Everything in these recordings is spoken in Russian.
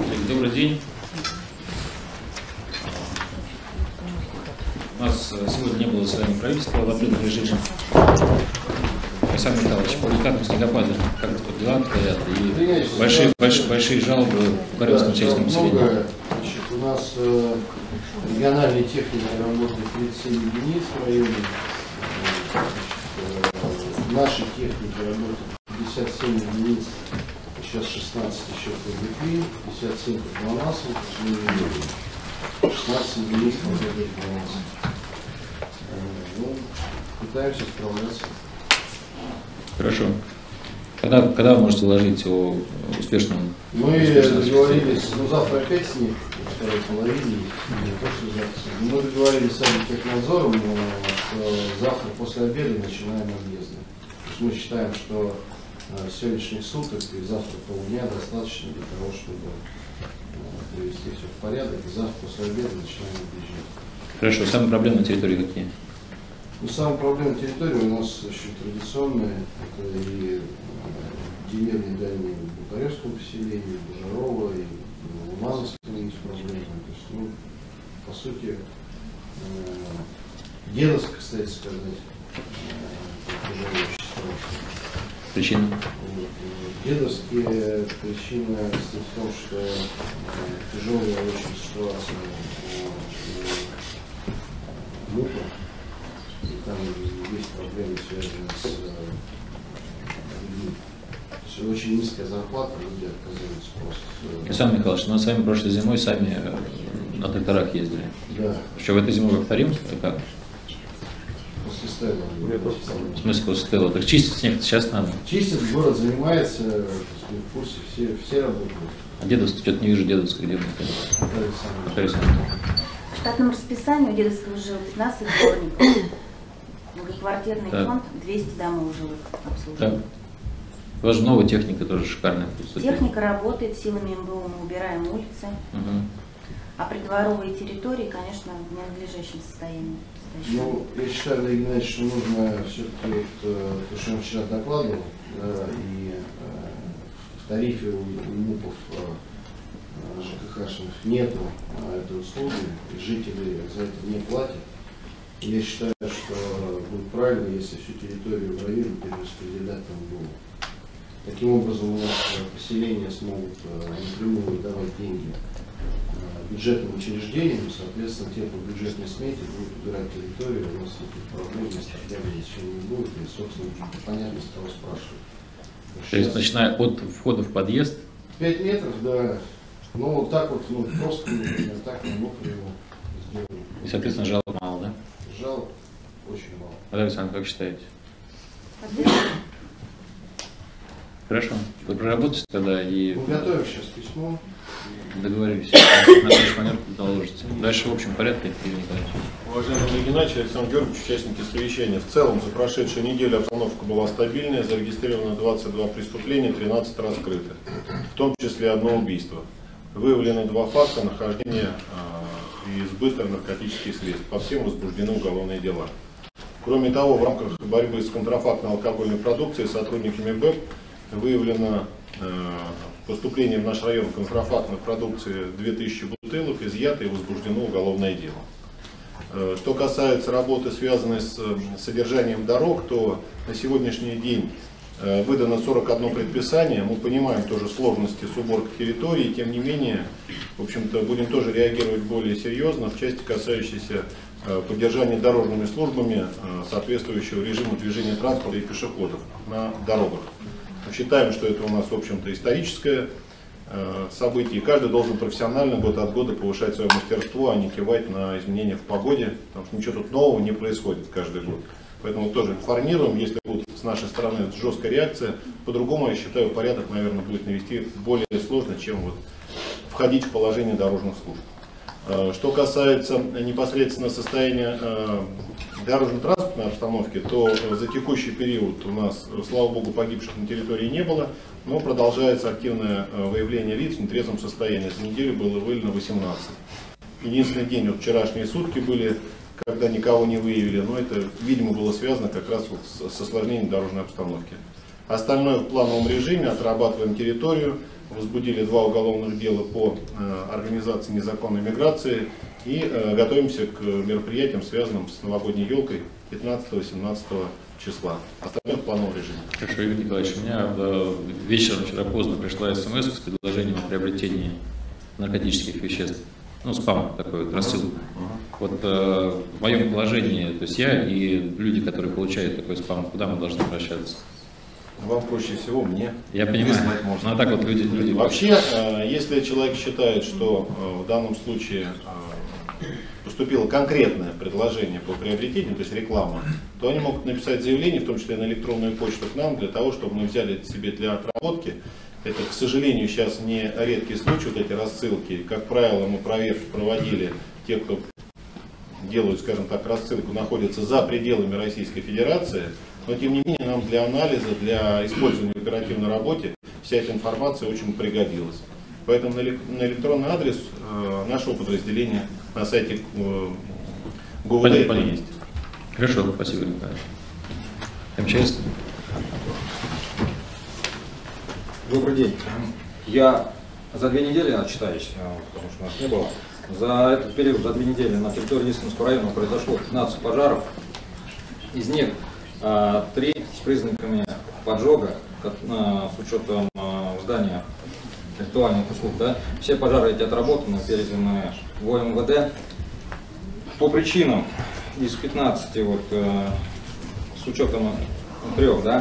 Добрый день. У нас сегодня не было заседания правительства в открытом режиме. Александр Михайлович, по результатам снегопада как дела обстоят? И большие жалобы в Карелском сельском населении. У нас региональные техники работают 37 единиц в районе. Наши техники работают 57 единиц, сейчас 16 еще привлекли, 57 под Ломасом, 16 единиц под Ломасом. Ну, пытаемся справляться. Хорошо. Когда вы можете доложить о успешном? Мы договорились, завтра опять снег, во второй половине, мы договорились с Технадзором, что завтра после обеда начинаем объезды. Мы считаем, что сегодняшних суток и завтра полдня достаточно для того, чтобы привести все в порядок, и завтра после обеда начинаем объезжать. Хорошо. Самые проблемные территории какие? Ну, самая проблемная территория у нас очень традиционная, это и деревни дальние в Бухаревском поселении, Божарова и Ломазовском есть проблемы. То есть, ну, по сути, Дедовск, кстати сказать, тяжелая ситуация. Причина? Дедовские причина в том, что тяжелая очень ситуация в Мупа. И там есть проблемы, связанные с людьми. Очень низкая зарплата, люди отказываются просто. Александр Михайлович, мы с вами прошлой зимой сами на тракторах ездили. Да. Что, в этой зимой повторим? Как? После Стелла. В смысле после Стелла? Так чистить снег сейчас надо. Чистит, город занимается, в курсе, все работают. А Дедовск, что-то не вижу Дедовска, где мы находимся. В штатном расписании у Дедовского жило 15 дворников. Многоквартирный фонд, 200 домов жилых обслуживает. У вас же новая техника тоже шикарная. Техника работает, силами МБУ мы убираем улицы. А придворовые территории, конечно, в ненадлежащем состоянии. Ну, я считаю, Олег Геннадьевич, что нужно все-таки, то, что он вчера докладывал, и в тарифе у МУПов ЖКХшных нету этой услуги, и жители за это не платят. Я считаю, что будет правильно, если всю территорию в районе перераспределять там было. Таким образом, у нас поселения смогут напрямую давать деньги бюджетным учреждениям, соответственно, те по бюджетной смете будут убирать территорию, у нас никаких проблем с торговлей ничего не будет, и, собственно, понятно, с кого спрашивают. То есть, начиная от входа в подъезд? 5 метров, да. Ну, вот так вот, ну, просто, так мы мокро его сделали. И, соответственно, жалоб мало, да? Жалоб очень мало. Александр, как считаете? Хорошо. Вы проработаете тогда и... Мы готовим сейчас письмо. Договорились. На следующий манер доложите. Дальше в общем порядке, Игорь Николаевич. Уважаемый Олег Геннадьевич, Александр Георгиевич, участники совещания. В целом, за прошедшую неделю обстановка была стабильная, зарегистрировано 22 преступления, 13 раскрыты, в том числе одно убийство. Выявлено 2 факта нахождения и сбыта наркотических средств. По всем возбуждены уголовные дела. Кроме того, в рамках борьбы с контрафактной алкогольной продукцией сотрудниками БЭП выявлено поступление в наш район контрафактной продукции 2000 бутылок, изъято и возбуждено уголовное дело. Что касается работы, связанной с содержанием дорог, то на сегодняшний день выдано 41 предписание. Мы понимаем тоже сложности с уборкой территории, тем не менее, в общем-то, будем тоже реагировать более серьезно в части, касающейся поддержания дорожными службами соответствующего режима движения транспорта и пешеходов на дорогах. Мы считаем, что это у нас, в общем-то, историческое событие, и каждый должен профессионально год от года повышать свое мастерство, а не кивать на изменения в погоде, потому что ничего тут нового не происходит каждый год. Поэтому тоже информируем, если будет с нашей стороны жесткая реакция. По-другому, я считаю, порядок, наверное, будет навести более сложно, чем вот входить в положение дорожных служб. Что касается непосредственно состояния дорожно-транспортной обстановки, то за текущий период у нас, слава богу, погибших на территории не было, но продолжается активное выявление лиц в нетрезвом состоянии. За неделю было выявлено 18. Единственный день, вот вчерашние сутки были, когда никого не выявили, но это, видимо, было связано как раз вот с осложнением дорожной обстановки. Остальное в плановом режиме, отрабатываем территорию, возбудили 2 уголовных дела по организации незаконной миграции и готовимся к мероприятиям, связанным с новогодней елкой 15-17 числа. Остальное в плановом режиме. Хорошо, Игорь Николаевич, у меня вечером вчера поздно пришла смс с предложением о приобретении наркотических веществ. Ну, спам такой вот, рассылку. Вот в моем положении, то есть я и люди, которые получают такой спам, куда мы должны обращаться? Вам проще всего, мне. Я понимаю. Ну, а так вот люди... Вообще, если человек считает, что в данном случае поступило конкретное предложение по приобретению, то есть реклама, то они могут написать заявление, в том числе на электронную почту к нам, для того, чтобы мы взяли это себе для отработки. Это, к сожалению, сейчас не редкий случай, вот эти рассылки. Как правило, мы проверки проводили, те, кто делают, скажем так, рассылку, находятся за пределами Российской Федерации. Но, тем не менее, нам для анализа, для использования в оперативной работе вся эта информация очень пригодилась. Поэтому на электронный адрес нашего подразделения на сайте ГУВД это есть. Хорошо, спасибо, Николай. МЧС. Добрый день. Я за 2 недели отчитаюсь, потому что у нас не было. За этот период, за 2 недели, на территории Истинского района произошло 15 пожаров. Из них 3 с признаками поджога, с учетом здания ритуальных услуг. Да? Все пожары эти отработаны, переданы в МВД. По причинам из 15, вот, с учетом 3, да,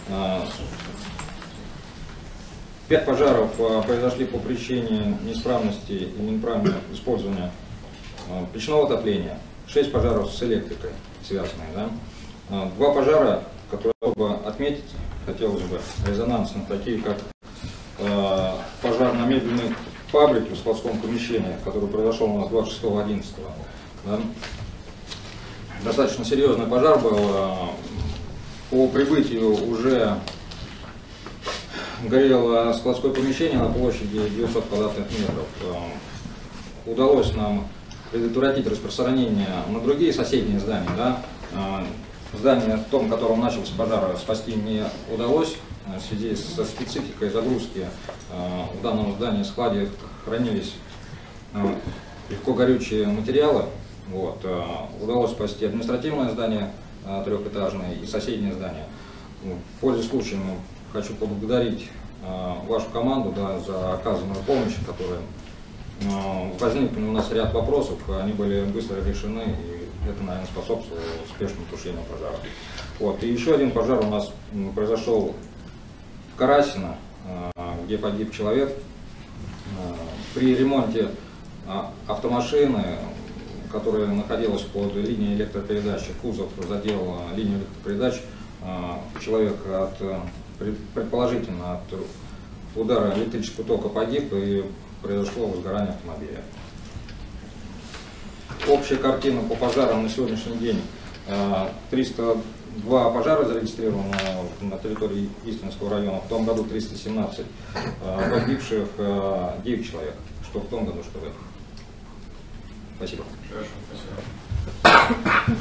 5 пожаров произошли по причине неисправности и неправильного использования печного отопления, 6 пожаров с электрикой связанные. Да? 2 пожара, которые оба отметить хотелось бы резонансно, такие как пожар на мебельной фабрике в складском помещении, который произошел у нас 26.11. Да? Достаточно серьезный пожар был. По прибытию уже горело складское помещение на площади 900 квадратных метров. Удалось нам предотвратить распространение на другие соседние здания. Да? Здание, в том, в котором начался пожар, спасти не удалось. В связи со спецификой загрузки в данном здании складе хранились легко горючие материалы. Вот. Удалось спасти административное здание 3-этажное и соседнее здание. В пользу случая хочу поблагодарить вашу команду, да, за оказанную помощь, которая возникли у нас ряд вопросов, они были быстро решены, и это, наверное, способствовало успешному тушению пожара. Вот. И еще один пожар у нас произошел в Карасино, где погиб человек при ремонте автомашины, которая находилась под линией электропередачи. Кузов задел линию электропередач. Человек предположительно от удара электрического тока погиб, и произошло возгорание автомобиля. Общая картина по пожарам на сегодняшний день: 302 пожара зарегистрировано на территории Истинского района, в том году 317, погибших 9 человек, что в том году, что в этом. Спасибо. Хорошо, спасибо.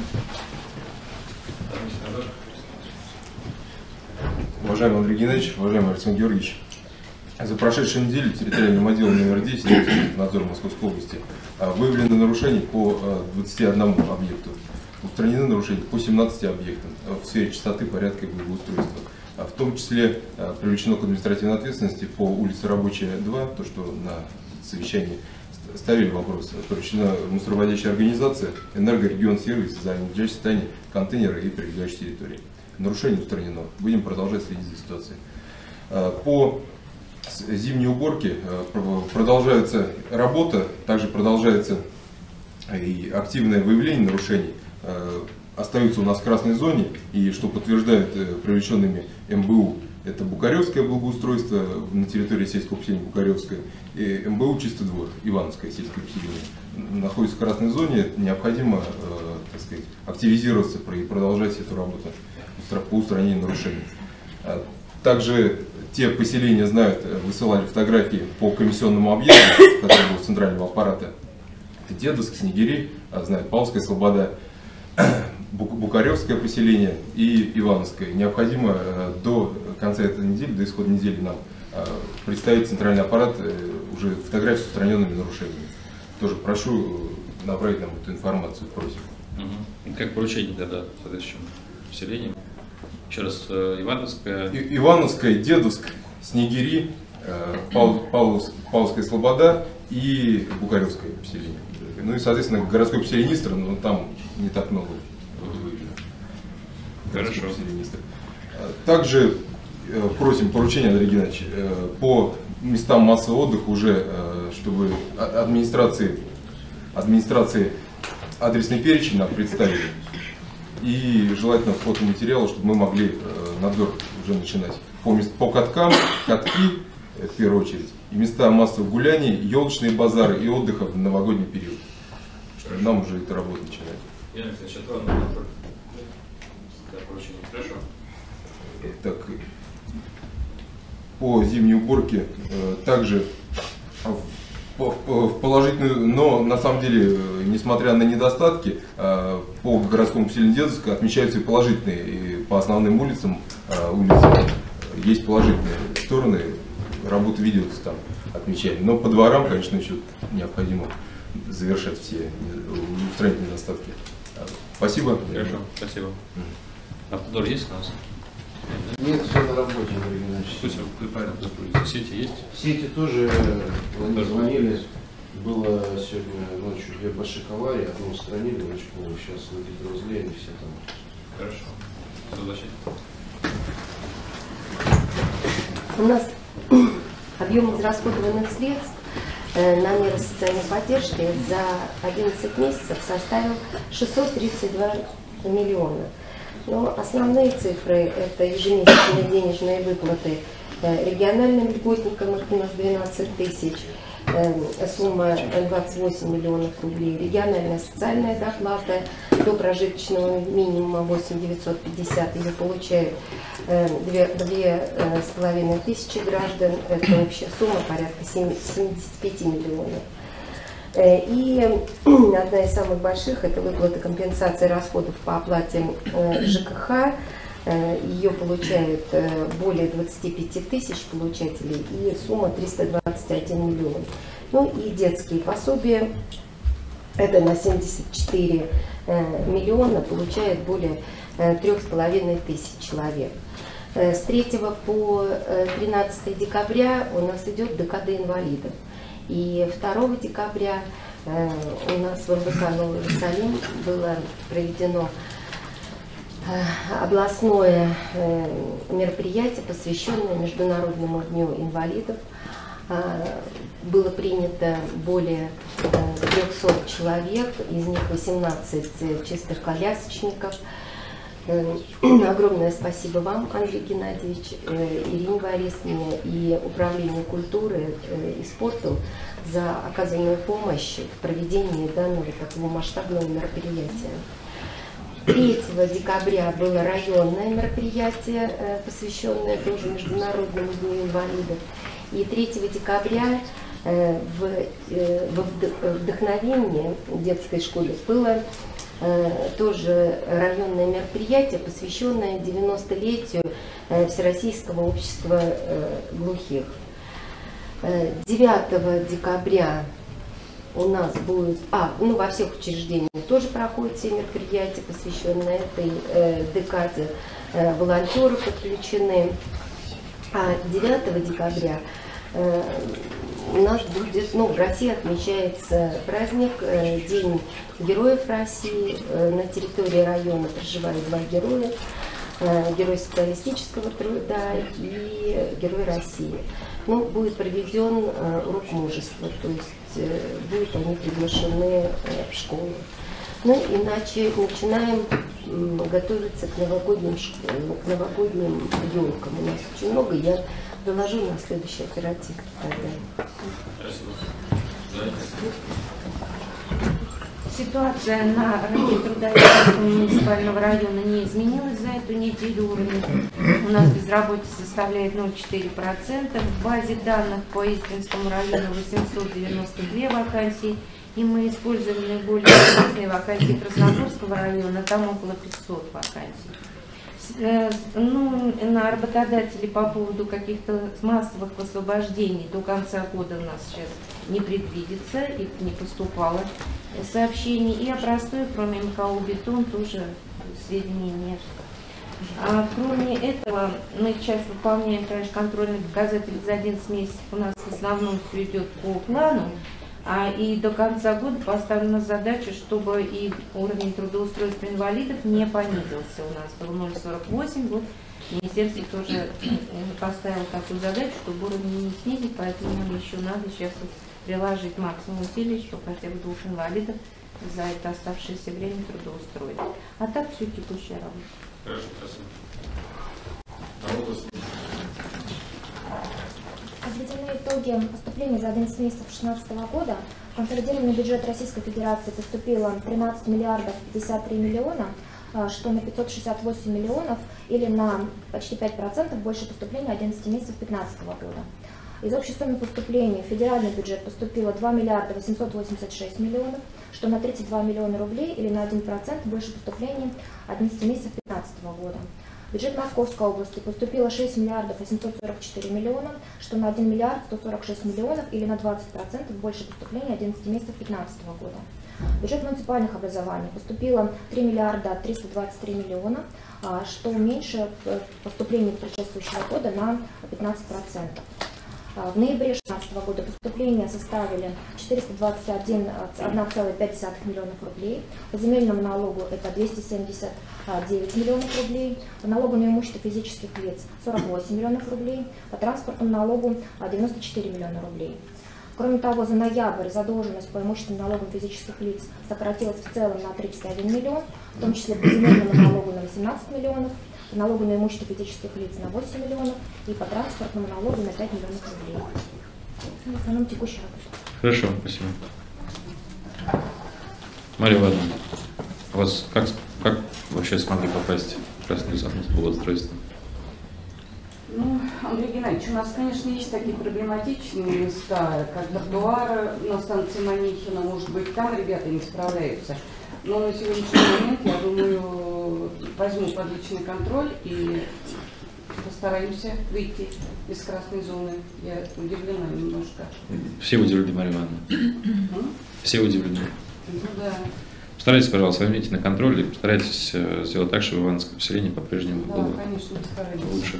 Уважаемый Андрей Геннадьевич, уважаемый Александр Георгиевич, за прошедшую неделю территориальным отделом номер 10 надзора Московской области выявлено нарушений по 21 объекту, устранены нарушения по 17 объектам в сфере чистоты, порядка и благоустройства. В том числе привлечено к административной ответственности по улице Рабочая, 2, то, что на совещании ставили вопрос, привлечена мусороводящая организация «Энергорегион Сервис» за ненадлежащее состояние контейнера и прилегающей территории. Нарушение устранено. Будем продолжать следить за ситуацией. По зимней уборке продолжается работа, также продолжается и активное выявление нарушений. Остаются у нас в красной зоне, и что подтверждают привлеченными МБУ, это Букаревское благоустройство на территории сельского поселения Букаревское, и МБУ Чистый двор, Ивановское сельское поселение. Находится в красной зоне, необходимо, так сказать, активизироваться и продолжать эту работу по устранению нарушений. Также те поселения знают, высылали фотографии по комиссионному объекту, который был центрального аппарата. Это Дедовск, Снегири, знают, Павловская Слобода, Букаревское поселение и Ивановское. Необходимо до конца этой недели, до исхода недели нам представить центральный аппарат уже фотографии с устраненными нарушениями. Тоже прошу направить нам эту информацию, просим. Как поручение тогда соответствующим поселениям? Еще раз, Ивановская. Ивановская, Дедовск, Снегири, Павловская Слобода и Букаревское поселение. Ну и, соответственно, городской поселенистр, но там не так много выявлено. Хорошо. Также просим поручение, Андрей Геннадьевич, по местам массового отдыха уже, чтобы администрации адресный перечень нам представили. И желательно фотоматериалы, чтобы мы могли надзор уже начинать. По каткам, катки, в первую очередь, и места массовых гуляний, елочные базары и отдыха в новогодний период. Чтобы нам уже эту работу начинать. Хорошо. Так, по зимней уборке также в положительную, но на самом деле, несмотря на недостатки, по городскому поселению Дедовска отмечаются и положительные, и по основным улицам есть положительные стороны, работы видеосы там отмечали. Но по дворам, конечно, еще необходимо завершать все, устранить недостатки. Спасибо. Хорошо, спасибо. Автодор есть у нас? Нет, все на работе, Андрей Геннадьевич. Пусть вы правильно заходите. Сети есть? Сети тоже звонили. Было сегодня ночью 2 больших аварии, одну устранили, Лучкову, сейчас на гидроузле, они все там. Хорошо. Согласен. У нас объем израсходованных средств на меры социальной поддержки за 11 месяцев составил 632 миллиона. Но основные цифры – это ежемесячные денежные выплаты региональным льготникам, это у нас 12 тысяч, сумма 28 миллионов рублей, региональная социальная доплата до прожиточного минимума 8 950, ее получают 2,5 тысячи граждан, это общая сумма порядка 75 миллионов. И одна из самых больших – это выплата компенсации расходов по оплате ЖКХ. Ее получают более 25 тысяч получателей, и сумма 321 миллион. Ну и детские пособия, это на 74 миллиона, получает более 3,5 тысяч человек. С 3 по 13 декабря у нас идет декада инвалидов. И 2 декабря у нас в РБК Новый Иерусалим было проведено областное мероприятие, посвященное Международному дню инвалидов. Было принято более 300 человек, из них 18 чистых колясочников. Огромное спасибо вам, Андрей Геннадьевич, Ирине Борисовне и Управлению культуры и спорту за оказанную помощь в проведении данного такого масштабного мероприятия. 3 декабря было районное мероприятие, посвященное тоже Международному дню инвалидов. И 3 декабря в вдохновении детской школы было тоже районное мероприятие, посвященное 90-летию Всероссийского общества глухих. 9 декабря у нас будет, во всех учреждениях тоже проходят все мероприятия, посвященные этой декаде, волонтеры подключены. А 9 декабря у нас будет, в России отмечается праздник, День Героев России. На территории района проживают 2 героя, Герой социалистического труда и Герой России. Будет проведен урок мужества, то есть будут они приглашены в школу. Иначе начинаем готовиться к новогодним елкам. У нас очень много, я доложу на следующий оператив. Ситуация на рынке труда Ивановского муниципального района не изменилась за эту неделю. Уровень у нас безработица составляет 0,4%. В базе данных по Истринскому району 892 вакансии. И мы используем наиболее известные вакансии Красногорского района, там около 500 вакансий. Ну, на работодателей по поводу каких-то массовых освобождений до конца года у нас сейчас не предвидится, и не поступало сообщений. И о простой, кроме МКО «Бетон», тоже сведений нет. А кроме этого, мы сейчас выполняем, конечно, контрольные показатели за 11 месяцев. У нас в основном все идет по плану. И до конца года поставлена задача, чтобы и уровень трудоустройства инвалидов не понизился. У нас было 0,48, вот министерство тоже поставило такую задачу, чтобы уровень не снизить, поэтому нам еще надо сейчас приложить максимум усилий, чтобы хотя бы 2 инвалидов за это оставшееся время трудоустроить. А так все текущая работа. Хорошо, спасибо. Подведены итоги поступления за 11 месяцев 2016 года. В консолидированный бюджет Российской Федерации поступило 13 миллиардов 53 миллиона, что на 568 миллионов или на почти 5% больше поступлений 11 месяцев 2015 года. Из общей суммы поступлений в федеральный бюджет поступило 2 миллиарда 886 миллионов, что на 32 миллиона рублей или на 1% больше поступлений 11 месяцев 2015 года. В бюджет Московской области поступило 6 миллиардов 844 миллиона, что на 1 миллиард 146 миллионов или на 20% больше поступлений 11 месяцев 2015 года. В бюджет муниципальных образований поступило 3 миллиарда 323 миллиона, что меньше поступлений предшествующего года на 15%. В ноябре 2016 года поступления составили 421,5 миллионов рублей. По земельному налогу это 279 миллионов рублей. По налогу на имущество физических лиц 48 миллионов рублей. По транспортному налогу 94 миллиона рублей. Кроме того, за ноябрь задолженность по имущественным налогам физических лиц сократилась в целом на 31 миллион, в том числе по земельному налогу на 18 миллионов. По налогу на имущество физических лиц на 8 миллионов и по транспортному налогу на 5 миллионов рублей. В основном текущий работа. Хорошо, спасибо. Мария Ивановна, у вас как вообще смогли попасть в Красный Лесофонд благоустройства? Ну, Андрей Геннадьевич, у нас, конечно, есть такие проблематичные места, как тротуары на станции Манихина, может быть, там ребята не справляются. Но на сегодняшний момент, я думаю, возьму под личный контроль и постараемся выйти из красной зоны. Я удивлена немножко. Все удивлены, Мария Ивановна? Все удивлены? Ну да. Постарайтесь, пожалуйста, возьмите на контроль и постарайтесь сделать так, чтобы ивановское поселение по-прежнему было конечно, лучше.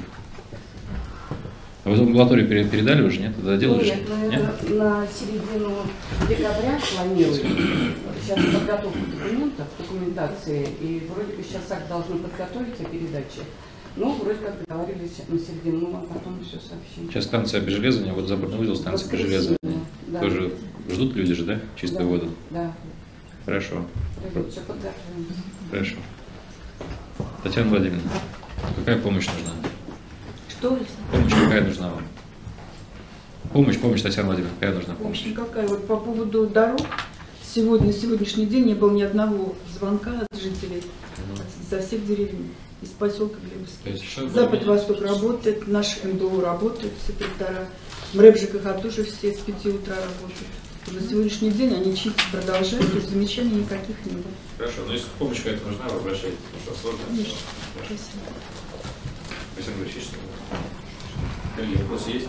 А вы в амбулаторию передали уже, нет? Доделали? Нет, на середину декабря планируем. Сейчас подготовка документов, документации, и вроде бы сейчас акт должны подготовить о передаче. Ну, вроде как договорились на середину, мы вам потом все сообщим. Сейчас станция Обежелезания, вот западный узел станции Обежелезания. Да. Тоже ждут люди же, да? Чистую воду? Да. Хорошо. Все подготовим. Хорошо. Татьяна Владимировна, какая помощь нужна? Что? Помощь какая нужна вам? Помощь, Татьяна Владимировна, какая нужна помощь? Какая? Вот по поводу дорог, на сегодняшний день не было ни одного звонка от жителей со всех деревень, из поселка Глебовский. Запад-Восток работает, наш МДО работает, секретара. МРЭБ ЖКХ тоже все с 5 утра работают. На сегодняшний день они чистить продолжают, то есть замечаний никаких не было. Хорошо, но если помощь какая-то нужна, вы обращаетесь, потому что сложно. Конечно. Спасибо. Александр Ильич, какие вопросы есть?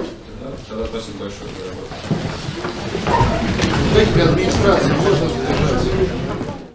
Тогда спасибо большое за работу. Администрация можно задержать?